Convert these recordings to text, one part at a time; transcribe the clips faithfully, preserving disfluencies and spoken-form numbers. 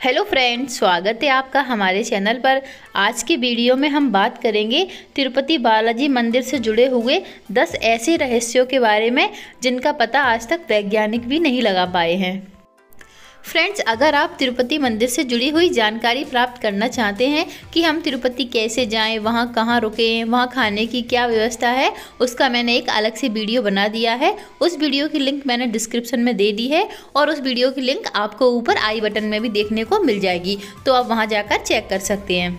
Hello friends, स्वागत है आपका हमारे चैनल पर। आज की वीडियो में हम बात करेंगे तिरुपति बालाजी मंदिर से जुड़े हुए दस ऐसे रहस्यों के बारे में जिनका पता आज तक वैज्ञानिक भी नहीं लगा पाए हैं। फ्रेंड्स, अगर आप तिरुपति मंदिर से जुड़ी हुई जानकारी प्राप्त करना चाहते हैं कि हम तिरुपति कैसे जाएं, वहां कहां रुकें, वहां खाने की क्या व्यवस्था है, उसका मैंने एक अलग से वीडियो बना दिया है। उस वीडियो की लिंक मैंने डिस्क्रिप्शन में दे दी है और उस वीडियो की लिंक आपको ऊपर आई बटन में भी देखने को मिल जाएगी, तो आप वहां जाकर चेक कर सकते हैं।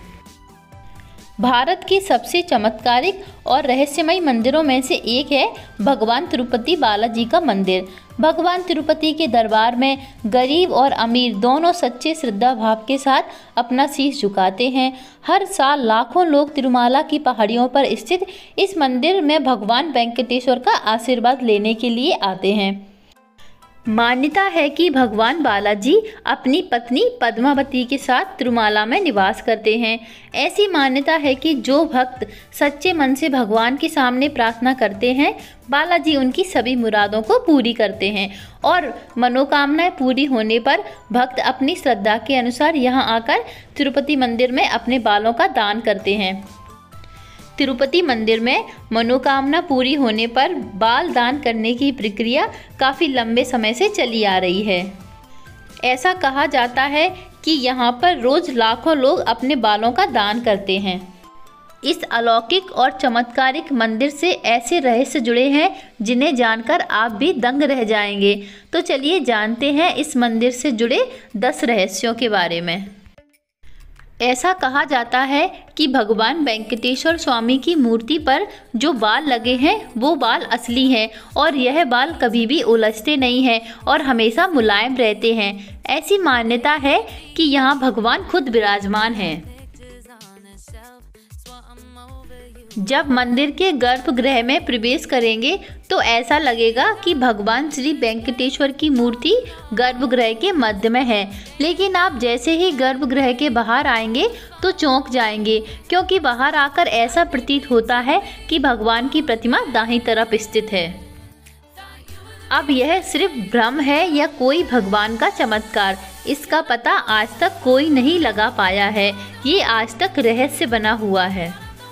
भारत के सबसे चमत्कारिक और रहस्यमय मंदिरों में से एक है भगवान तिरुपति बालाजी का मंदिर। भगवान तिरुपति के दरबार में गरीब और अमीर दोनों सच्चे श्रद्धा भाव के साथ अपना शीश झुकाते हैं। हर साल लाखों लोग तिरुमाला की पहाड़ियों पर स्थित इस मंदिर में भगवान वेंकटेश्वर का आशीर्वाद लेने के लिए आते हैं। मान्यता है कि भगवान बालाजी अपनी पत्नी पद्मावती के साथ तिरुमाला में निवास करते हैं। ऐसी मान्यता है कि जो भक्त सच्चे मन से भगवान के सामने प्रार्थना करते हैं, बालाजी उनकी सभी मुरादों को पूरी करते हैं और मनोकामनाएं पूरी होने पर भक्त अपनी श्रद्धा के अनुसार यहां आकर तिरुपति मंदिर में अपने बालों का दान करते हैं। तिरुपति मंदिर में मनोकामना पूरी होने पर बाल दान करने की प्रक्रिया काफ़ी लंबे समय से चली आ रही है। ऐसा कहा जाता है कि यहाँ पर रोज़ लाखों लोग अपने बालों का दान करते हैं। इस अलौकिक और चमत्कारिक मंदिर से ऐसे रहस्य जुड़े हैं जिन्हें जानकर आप भी दंग रह जाएंगे। तो चलिए जानते हैं इस मंदिर से जुड़े दस रहस्यों के बारे में। ऐसा कहा जाता है कि भगवान वेंकटेश्वर स्वामी की मूर्ति पर जो बाल लगे हैं वो बाल असली हैं और यह बाल कभी भी उलझते नहीं हैं और हमेशा मुलायम रहते हैं। ऐसी मान्यता है कि यहाँ भगवान खुद विराजमान हैं। जब मंदिर के गर्भगृह में प्रवेश करेंगे तो ऐसा लगेगा कि भगवान श्री वेंकटेश्वर की मूर्ति गर्भगृह के मध्य में है, लेकिन आप जैसे ही गर्भगृह के बाहर आएंगे तो चौंक जाएंगे, क्योंकि बाहर आकर ऐसा प्रतीत होता है कि भगवान की प्रतिमा दाहिनी तरफ स्थित है। अब यह सिर्फ भ्रम है या कोई भगवान का चमत्कार, इसका पता आज तक कोई नहीं लगा पाया है। ये आज तक रहस्य बना हुआ है।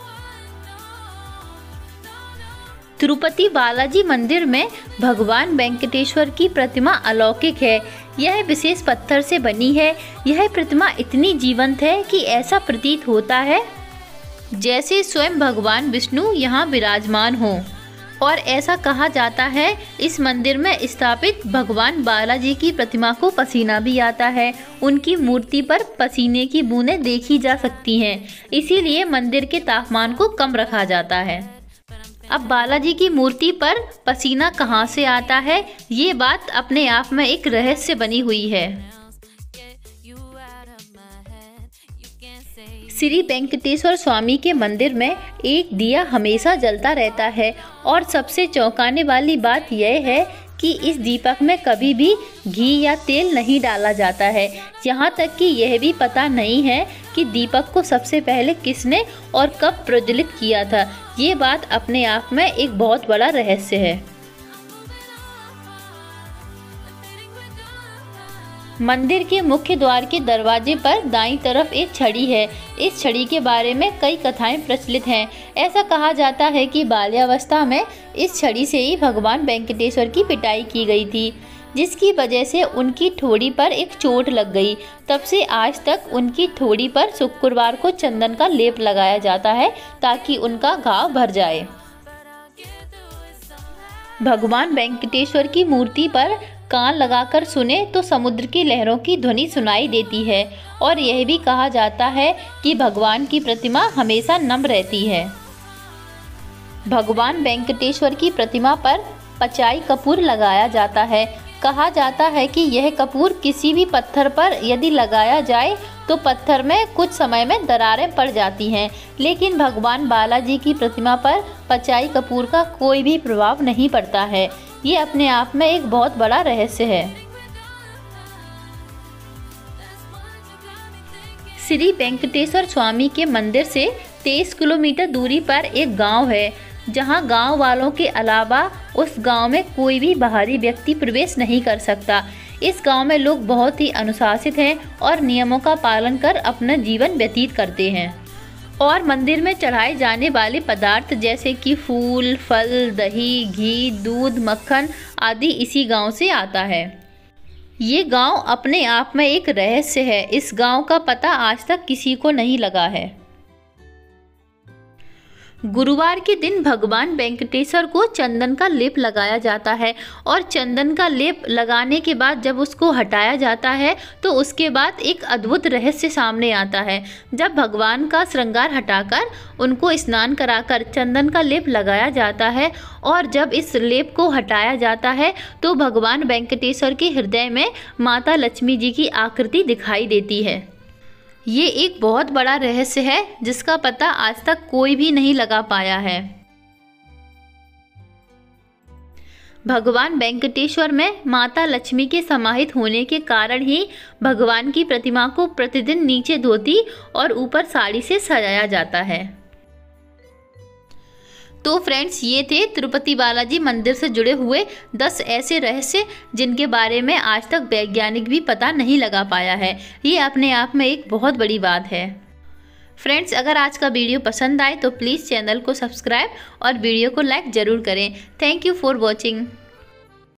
तिरुपति बालाजी मंदिर में भगवान वेंकटेश्वर की प्रतिमा अलौकिक है। यह विशेष पत्थर से बनी है। यह प्रतिमा इतनी जीवंत है कि ऐसा प्रतीत होता है जैसे स्वयं भगवान विष्णु यहाँ विराजमान हो। और ऐसा कहा जाता है इस मंदिर में स्थापित भगवान बालाजी की प्रतिमा को पसीना भी आता है। उनकी मूर्ति पर पसीने की बूंदें देखी जा सकती हैं, इसीलिए मंदिर के तापमान को कम रखा जाता है। अब बालाजी की मूर्ति पर पसीना कहाँ से आता है, ये बात अपने आप में एक रहस्य बनी हुई है। श्री वेंकटेश्वर स्वामी के मंदिर में एक दिया हमेशा जलता रहता है और सबसे चौंकाने वाली बात यह है कि इस दीपक में कभी भी घी या तेल नहीं डाला जाता है। यहाँ तक कि यह भी पता नहीं है कि दीपक को सबसे पहले किसने और कब प्रज्वलित किया था। ये बात अपने आप में एक बहुत बड़ा रहस्य है। मंदिर के मुख्य द्वार के दरवाजे पर दाईं तरफ एक छड़ी है। इस छड़ी के बारे में कई कथाएं प्रचलित हैं। ऐसा कहा जाता है कि बाल्यावस्था में इस छड़ी से ही भगवान वेंकटेश्वर की पिटाई की गई थी, जिसकी वजह से उनकी ठोड़ी पर एक चोट लग गई। तब से आज तक उनकी ठोड़ी पर शुक्रवार को चंदन का लेप लगाया जाता है ताकि उनका घाव भर जाए। भगवान वेंकटेश्वर की मूर्ति पर कान लगाकर सुने तो समुद्र की लहरों की ध्वनि सुनाई देती है और यह भी कहा जाता है कि भगवान की प्रतिमा हमेशा नम रहती है। भगवान वेंकटेश्वर की प्रतिमा पर पचाई कपूर लगाया जाता है। कहा जाता है कि यह कपूर किसी भी पत्थर पर यदि लगाया जाए तो पत्थर में कुछ समय में दरारें पड़ जाती हैं, लेकिन भगवान बालाजी की प्रतिमा पर पचाई कपूर का कोई भी प्रभाव नहीं पड़ता है। ये अपने आप में एक बहुत बड़ा रहस्य है। श्री वेंकटेश्वर स्वामी के मंदिर से तेईस किलोमीटर दूरी पर एक गांव है, जहां गांव वालों के अलावा उस गांव में कोई भी बाहरी व्यक्ति प्रवेश नहीं कर सकता। इस गांव में लोग बहुत ही अनुशासित हैं और नियमों का पालन कर अपना जीवन व्यतीत करते हैं। और मंदिर में चढ़ाए जाने वाले पदार्थ जैसे कि फूल, फल, दही, घी, दूध, मक्खन आदि इसी गांव से आता है। ये गांव अपने आप में एक रहस्य है। इस गांव का पता आज तक किसी को नहीं लगा है। गुरुवार के दिन भगवान वेंकटेश्वर को चंदन का लेप लगाया जाता है और चंदन का लेप लगाने के बाद जब उसको हटाया जाता है तो उसके बाद एक अद्भुत रहस्य सामने आता है। जब भगवान का श्रृंगार हटाकर उनको स्नान कराकर चंदन का लेप लगाया जाता है और जब इस लेप को हटाया जाता है तो भगवान वेंकटेश्वर के हृदय में माता लक्ष्मी जी की आकृति दिखाई देती है। ये एक बहुत बड़ा रहस्य है जिसका पता आज तक कोई भी नहीं लगा पाया है। भगवान वेंकटेश्वर में माता लक्ष्मी के समाहित होने के कारण ही भगवान की प्रतिमा को प्रतिदिन नीचे धोती और ऊपर साड़ी से सजाया जाता है। तो फ्रेंड्स, ये थे तिरुपति बालाजी मंदिर से जुड़े हुए दस ऐसे रहस्य जिनके बारे में आज तक वैज्ञानिक भी पता नहीं लगा पाया है। ये अपने आप में एक बहुत बड़ी बात है। फ्रेंड्स, अगर आज का वीडियो पसंद आए तो प्लीज़ चैनल को सब्सक्राइब और वीडियो को लाइक ज़रूर करें। Thank you for watching.